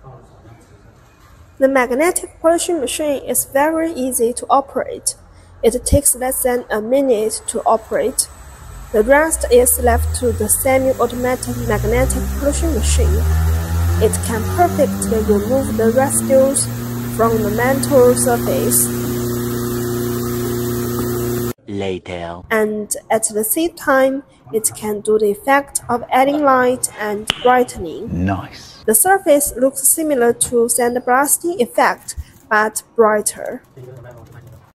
The magnetic polishing machine is very easy to operate. It takes less than a minute to operate. The rest is left to the semi-automatic magnetic polishing machine. It can perfectly remove the residues from the metal surface. Later. And at the same time, it can do the effect of adding light and brightening. Nice. The surface looks similar to sandblasting effect, but brighter.